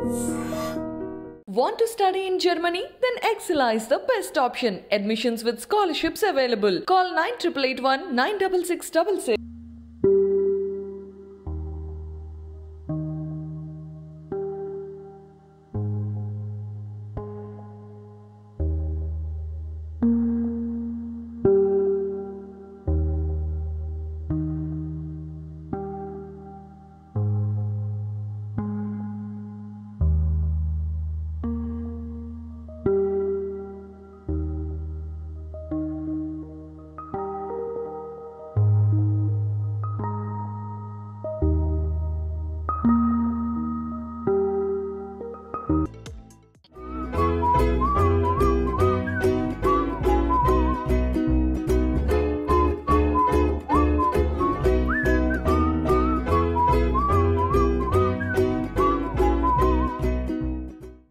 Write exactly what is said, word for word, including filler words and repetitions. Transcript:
Want to study in Germany? Then Excella is the best option. Admissions with scholarships available. Call nine eight eight one nine six six six six.